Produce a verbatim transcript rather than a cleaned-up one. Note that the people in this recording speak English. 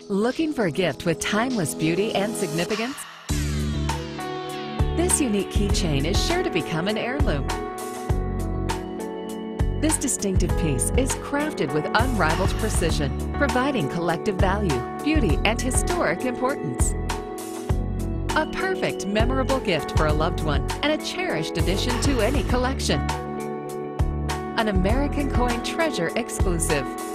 Looking for a gift with timeless beauty and significance? This unique keychain is sure to become an heirloom. This distinctive piece is crafted with unrivaled precision, providing collective value, beauty, and historic importance. A perfect, memorable gift for a loved one and a cherished addition to any collection. An American Coin Treasure exclusive.